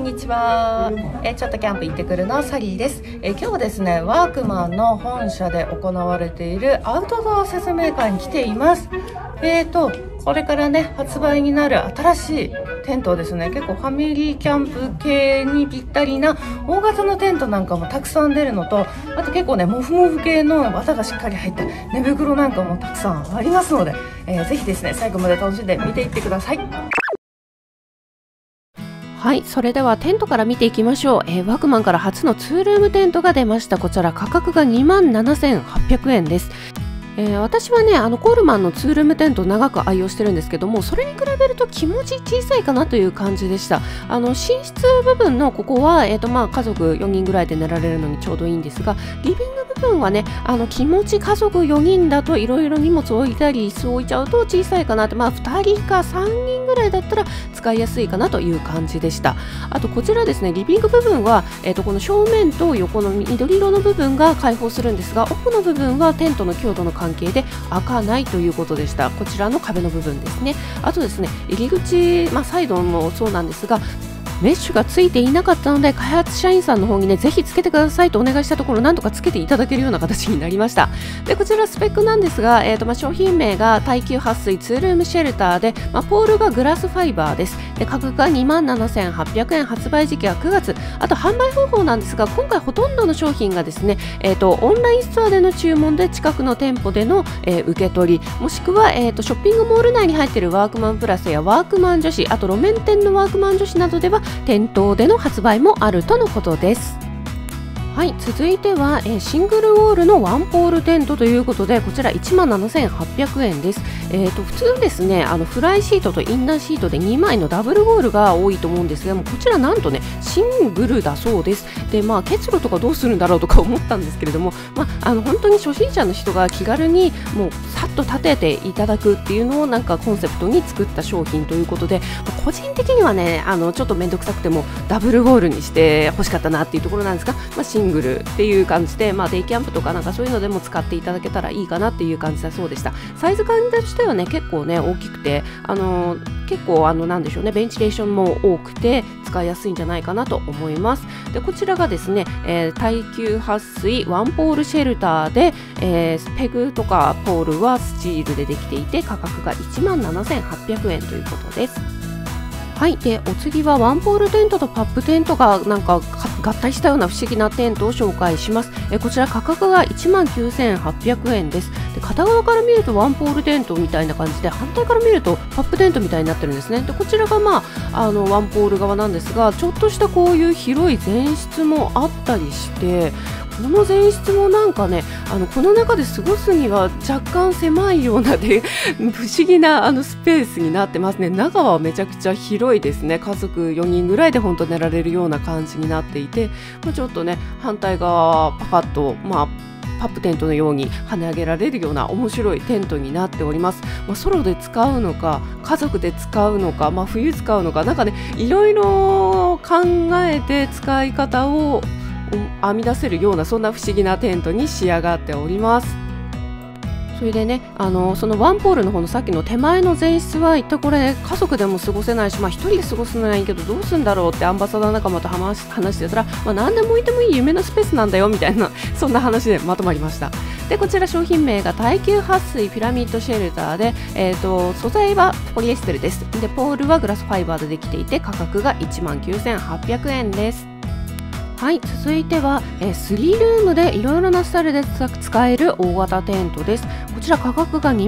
んにちは。ちょっとキャンプ行ってくるのサリーです。今日はですね、ワークマンの本社で行われているアウトドア説明会に来ています。これからね、発売になる新しいテントをですね、結構ファミリーキャンプ系にぴったりな大型のテントなんかもたくさん出るのと、あと結構ね、モフモフ系の綿がしっかり入った寝袋なんかもたくさんありますので、ぜひですね、最後まで楽しんで見ていってください。 はい、それではテントから見ていきましょう。ワークマンから初の2ルームテントが出ました。こちら価格が27,800円です。私はね、コールマンの2ルームテントを長く愛用してるんですけども、それに比べると気持ち小さいかなという感じでした。寝室部分のここは、家族4人ぐらいで寝られるのにちょうどいいんですが、リビング部分はね、気持ち家族4人だといろいろ荷物を置いたり椅子を置いちゃうと小さいかなって、2人か3人ぐらいだったら使いやすいかなという感じでした。あとこちらですね、リビング部分は、この正面と横の緑色の部分が開放するんですが、奥の部分はテントの強度の関係で開かないということでした。こちらの壁の部分ですね。あとですね、入り口、サイドもそうなんですが、メッシュがついていなかったので、開発社員さんの方にね、ぜひつけてくださいとお願いしたところ、なんとかつけていただけるような形になりました。で、こちらスペックなんですが、商品名が耐久撥水2ルームシェルターで、ポールがグラスファイバーです。で、価格が27,800円、発売時期は9月。あと販売方法なんですが、今回ほとんどの商品がですね、オンラインストアでの注文で近くの店舗での、受け取り、もしくは、ショッピングモール内に入っているワークマンプラスやワークマン女子、あと路面店のワークマン女子などでは店頭での発売もあるとのことです。はい、続いては、シングルウォールのワンポールテントということで、こちら17,800円です。普通ですね、フライシートとインナーシートで2枚のダブルウォールが多いと思うんですが、こちらなんとねシングルだそうです。で、結露とかどうするんだろうとか思ったんですけれども、本当に初心者の人が気軽にもうさっと立てていただくっていうのをなんかコンセプトに作った商品ということで、個人的にはね、ちょっと面倒くさくてもダブルウォールにして欲しかったなっていうところなんですが、シングルっていう感じで、デイキャンプとかなんかそういうのでも使っていただけたらいいかなっていう感じだそうでした。サイズ感としてはね、結構ね大きくて、結構なんでしょうね、ベンチレーションも多くて使いやすいんじゃないかなと思います。で、こちらがですね、耐久撥水ワンポールシェルターで、ペグとかポールはスチールでできていて、価格が17,800円ということです。はい、でお次はワンポールテントとパップテントがなんか合体したような不思議なテントを紹介します。こちら価格が19,800円です。で、片側から見るとワンポールテントみたいな感じで、反対から見るとパップテントみたいになってるんですね。で、こちらがワンポール側なんですが、ちょっとしたこういう広い前室もあったりして、この前室もなんかね、この中で過ごすには若干狭いようなで不思議なスペースになってますね。中はめちゃくちゃ広いですね。家族4人ぐらいで本当寝られるような感じになっていて、ちょっとね反対側パカッとパップテントのように跳ね上げられるような面白いテントになっております。ソロで使うのか家族で使うのか、冬使うのか、なんかねいろいろ考えて使い方を編み出せるような、そんな不思議なテントに仕上がっております。それでね、そのワンポールの方のさっきの手前の前室は一体これ家族でも過ごせないし、一人で過ごすのはいいけどどうするんだろうってアンバサダー仲間と話してたら、何でも置いてもいい夢のスペースなんだよみたいなそんな話でまとまりました。で、こちら商品名が耐久撥水ピラミッドシェルターで、素材はポリエステルです。で、ポールはグラスファイバーでできていて、価格が19,800円です。はい、続いては、3ルームでいろいろなスタイルで使える大型テントです。こちら価格が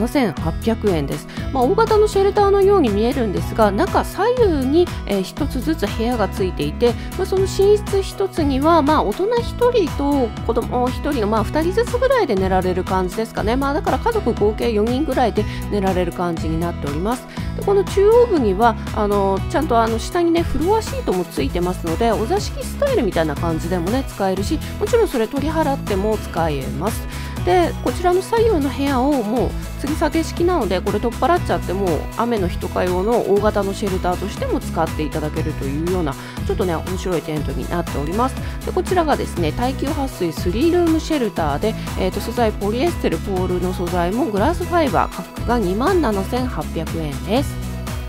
27,800円です。大型のシェルターのように見えるんですが、中左右に、1つずつ部屋がついていて、その寝室1つには、大人1人と子供1人の、2人ずつぐらいで寝られる感じですかね。だから家族合計4人ぐらいで寝られる感じになっております。で、この中央部にはちゃんと下にねフロアシートもついてますので、お座敷スタイルみたいな感じでもね使えるし、もちろんそれ取り払っても使えます。で、こちらの左右の部屋をもう吊り下げ式なので、これ取っ払っちゃっても雨の日とか用の大型のシェルターとしても使っていただけるというような、ちょっとね面白いテントになっております。で、こちらがですね耐久撥水3ルームシェルターで、素材ポリエステル、ポールの素材もグラスファイバー、価格が27,800円です。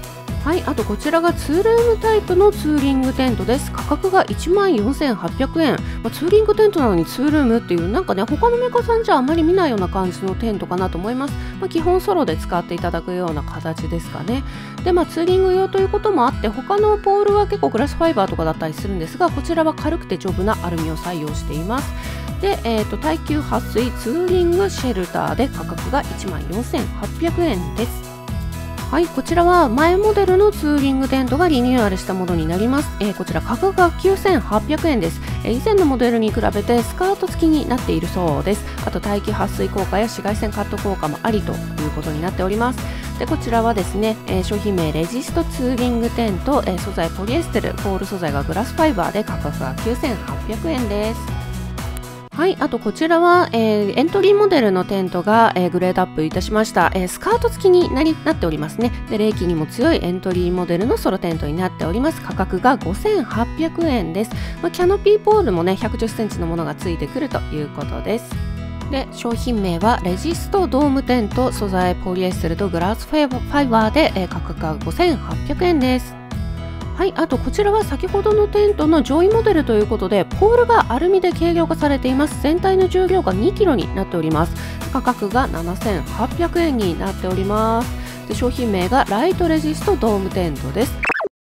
はい、あとこちらがツールームタイプのツーリングテントです。価格が14,800円。ツーリングテントなのにツールームっていうなんかね、他のメーカーさんじゃあまり見ないような感じのテントかなと思います。基本ソロで使っていただくような形ですかね。で、ツーリング用ということもあって、他のポールは結構グラスファイバーとかだったりするんですが、こちらは軽くて丈夫なアルミを採用しています。で、耐久撥水ツーリングシェルターで価格が14,800円です。はい、こちらは前モデルのツーリングテントがリニューアルしたものになります。こちら価格が9,800円です。以前のモデルに比べてスカート付きになっているそうです。あと耐久撥水効果や紫外線カット効果もありということになっております。で、こちらはですね、商品名レジストツーリングテント、素材ポリエステル、ポール素材がグラスファイバーで価格が9,800円です。はい、あとこちらは、エントリーモデルのテントが、グレードアップいたしました。スカート付きになっておりますね。で、冷気にも強いエントリーモデルのソロテントになっております。価格が5,800円です。キャノピーポールもね、110センチのものがついてくるということです。で、商品名はレジストドームテント、素材ポリエステルとグラスファイバーで、価格が5,800円です。はい、あとこちらは先ほどのテントの上位モデルということで、ポールがアルミで軽量化されています。全体の重量が 2kg になっております。価格が7,800円になっております。で、商品名がライトレジストドームテントです。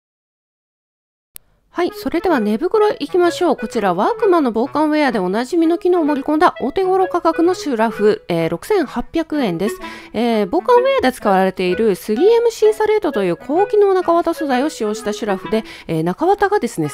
はい、それでは寝袋いきましょう。こちらワークマンの防寒ウェアでおなじみの機能を盛り込んだお手頃価格のシュラフ、6,800円です。防寒ウェアで使われている 3M シンサレートという高機能中綿素材を使用したシュラフで、中綿がですね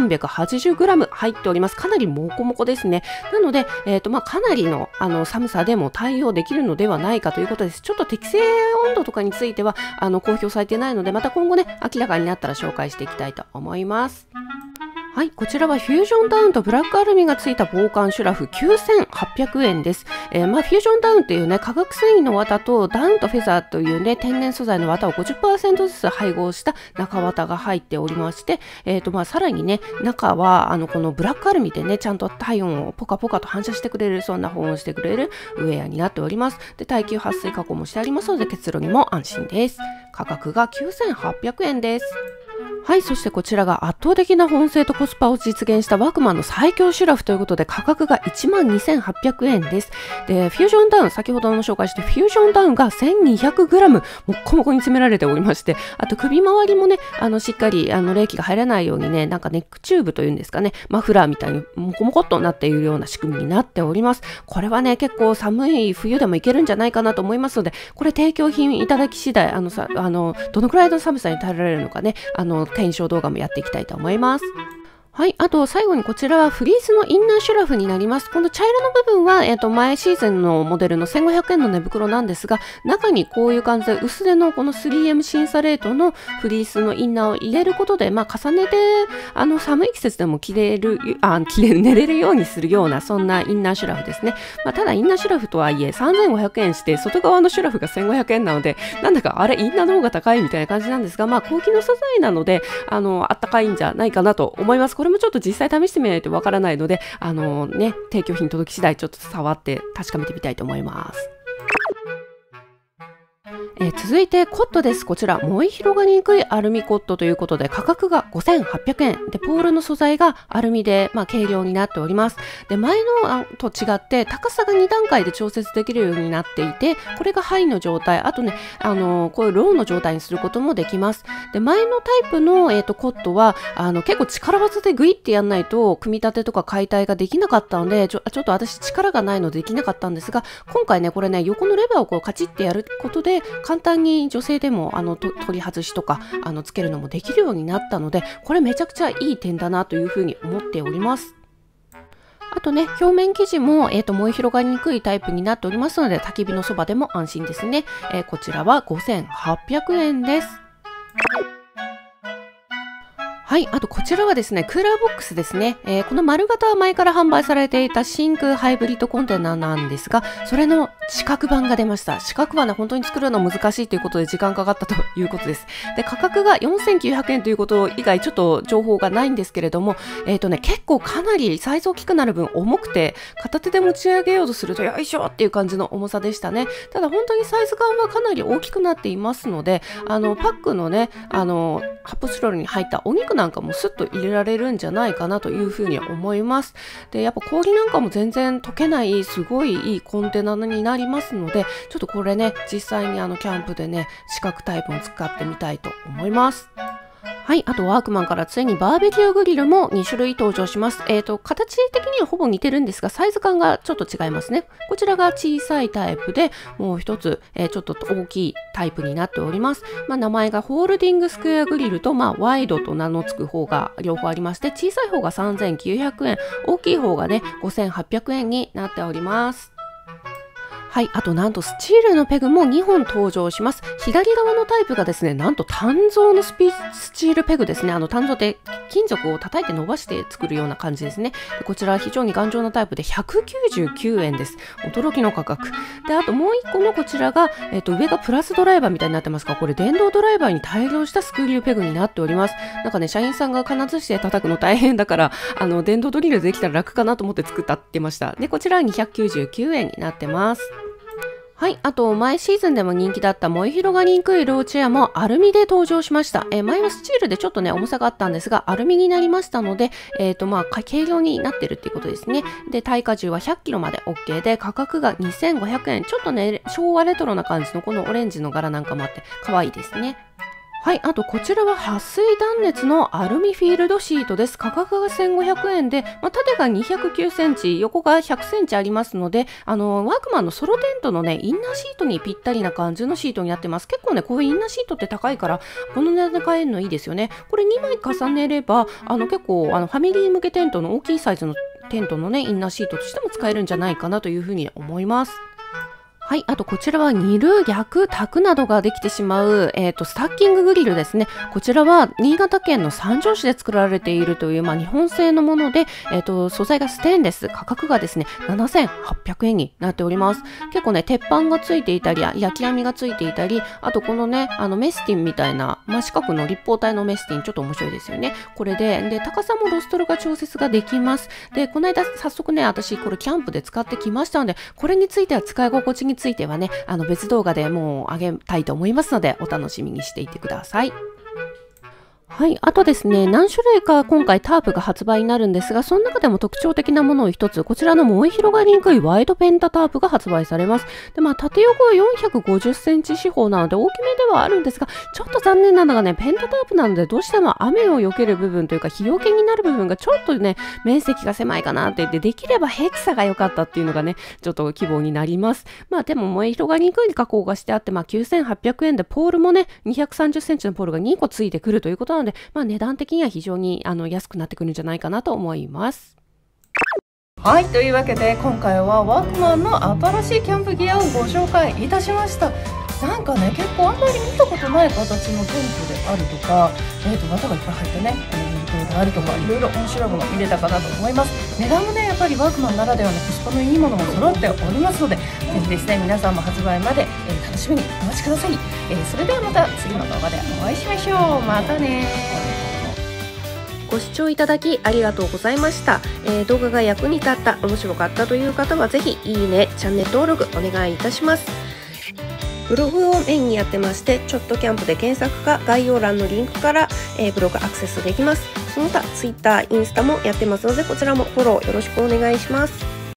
1,380g 入っております。かなりモコモコですね。なので、かなりの、寒さでも対応できるのではないかということです。ちょっと適正温度とかについては公表されていないので、また今後ね明らかになったら紹介していきたいと思います。はい、こちらはフュージョンダウンとブラックアルミがついた防寒シュラフ9,800円です。フュージョンダウンっていうね、化学繊維の綿とダウンとフェザーというね、天然素材の綿を 50% ずつ配合した中綿が入っておりまして、さらにね、中はこのブラックアルミでね、ちゃんと体温をポカポカと反射してくれる、そんな保温してくれるウェアになっております。で、耐久撥水加工もしてありますので、結露にも安心です。価格が9,800円です。はい、そしてこちらが圧倒的な保温性とコスパを実現したワークマンの最強シュラフということで価格が 12,800 円です。で、フュージョンダウン、先ほどの紹介してフュージョンダウンが 1,200g もっこもこに詰められておりまして、あと首周りもね、しっかり冷気が入らないようにね、なんかネックチューブというんですかね、マフラーみたいにもこもこっとなっているような仕組みになっております。これはね、結構寒い冬でもいけるんじゃないかなと思いますので、これ提供品いただき次第、どのくらいの寒さに耐えられるのかね、検証動画もやっていきたいと思います。はい。あと、最後にこちらはフリースのインナーシュラフになります。この茶色の部分は、前シーズンのモデルの 1,500 円の寝袋なんですが、中にこういう感じで薄手のこの 3M シンサレートのフリースのインナーを入れることで、重ねて、寒い季節でも寝れるようにするような、そんなインナーシュラフですね。ただ、インナーシュラフとはいえ、3,500円して、外側のシュラフが 1,500 円なので、なんだか、あれ、インナーの方が高いみたいな感じなんですが、高機能素材なので、あったかいんじゃないかなと思います。これもちょっと実際試してみないとわからないので、提供品届き次第ちょっと触って確かめてみたいと思います。続いてコットです。こちら燃え広がりにくいアルミコットということで価格が 5,800 円で、ポールの素材がアルミで、軽量になっております。で、前のと違って高さが2段階で調節できるようになっていて、これがハイの状態、あとねこういうローの状態にすることもできます。で、前のタイプの、コットは結構力技でグイってやんないと組み立てとか解体ができなかったので、ちょっと私力がないのでできなかったんですが、今回ねこれね横のレバーをこうカチッてやることで簡単に女性でも取り外しとかつけるのもできるようになったので、これめちゃくちゃいい点だなというふうに思っております。あとね、表面生地も、燃え広がりにくいタイプになっておりますので、焚き火のそばでも安心ですね。こちらは 5,800 円です。 はい、あとこちらはですね、クーラーボックスですね。この丸型は前から販売されていた真空ハイブリッドコンテナなんですが、それの四角版が出ました。四角はね、本当に作るの難しいということで時間かかったということです。で、価格が4900円ということ以外ちょっと情報がないんですけれども、結構かなりサイズ大きくなる分重くて、片手で持ち上げようとするとよいしょっていう感じの重さでしたね。ただ本当にサイズ感はかなり大きくなっていますので、パックのね、発泡スチロールに入ったお肉なんかもスッと入れられるんじゃないかなというふうに思います。で、やっぱ氷なんかも全然溶けないすごいいいコンテナになりますので、ちょっとこれね、実際にキャンプでね、四角タイプを使ってみたいと思います。はい。あと、ワークマンからついにバーベキューグリルも2種類登場します。形的にはほぼ似てるんですが、サイズ感がちょっと違いますね。こちらが小さいタイプで、もう一つ、ちょっと大きいタイプになっております。名前がホールディングスクエアグリルと、ワイドと名の付く方が両方ありまして、小さい方が3900円、大きい方がね、5800円になっております。はい。あと、なんと、スチールのペグも2本登場します。左側のタイプがですね、なんと単造のスチールペグですね。単造で金属を叩いて伸ばして作るような感じですね。でこちらは非常に頑丈なタイプで199円です。驚きの価格。で、あともう1個のこちらが、上がプラスドライバーみたいになってますが、これ電動ドライバーに対応したスクリューペグになっております。なんかね、社員さんが金槌で叩くの大変だから、電動ドリルできたら楽かなと思って作ったって言ってました。で、こちらは299円になってます。はい。あと、前シーズンでも人気だった燃え広がりにくいローチェアもアルミで登場しました。前はスチールでちょっとね、重さがあったんですが、アルミになりましたので、軽量になってるっていうことですね。で、耐荷重は100キロまで OK で、価格が2500円。ちょっとね、昭和レトロな感じのこのオレンジの柄なんかもあって、可愛いですね。はい。あと、こちらは撥水断熱のアルミフィールドシートです。価格が1500円で、縦が209センチ、横が100センチありますので、ワークマンのソロテントのね、インナーシートにぴったりな感じのシートになってます。結構ね、こういうインナーシートって高いから、この値段で買えるのいいですよね。これ2枚重ねれば、結構、ファミリー向けテントの大きいサイズのテントのね、インナーシートとしても使えるんじゃないかなというふうに思います。はい。あと、こちらは煮る、焼く、炊くなどができてしまう、スタッキンググリルですね。こちらは、新潟県の三条市で作られているという、日本製のもので、素材がステンレス。価格がですね、7800円になっております。結構ね、鉄板がついていたり、焼き網がついていたり、あと、このね、メスティンみたいな、四角の立方体のメスティン、ちょっと面白いですよね。これで、高さもロストルが調節ができます。で、この間、早速ね、私、これキャンプで使ってきましたので、これについては使い心地についてはね、別動画でもうあげたいと思いますので、お楽しみにしていてください。はい。あとですね、何種類か今回タープが発売になるんですが、その中でも特徴的なものを一つ、こちらの燃え広がりにくいワイドペンタタープが発売されます。で、縦横は450センチ四方なので大きめではあるんですが、ちょっと残念なのがね、ペンタタープなのでどうしても雨を避ける部分というか、日よけになる部分がちょっとね、面積が狭いかなって言って、できればヘキサが良かったっていうのがね、ちょっと希望になります。でも燃え広がりにくい加工がしてあって、9800円でポールもね、230センチのポールが2個ついてくるということなので、値段的には非常に安くなってくるんじゃないかなと思います。 はい。というわけで今回はワークマンの新しいキャンプギアをご紹介いたしました。なんかね、結構あんまり見たことない形のテントであるとか、綿がいっぱい入ってね、であるとか、いろいろ面白いもの見れたかなと思います。値段もね、やっぱりワークマンならではのコスパのいいものも揃っておりますので、ぜひですね、皆さんも発売まで、楽しみにお待ちください。それではまた次の動画でお会いしましょう。またね。 ご視聴いただきありがとうございました。動画が役に立った、面白かったという方はぜひいいね、チャンネル登録お願いいたします。ブログをメインにやってまして、ちょっとキャンプで検索か概要欄のリンクから、ブログアクセスできます。その他 Twitter、インスタもやってますので、こちらもフォローよろしくお願いします。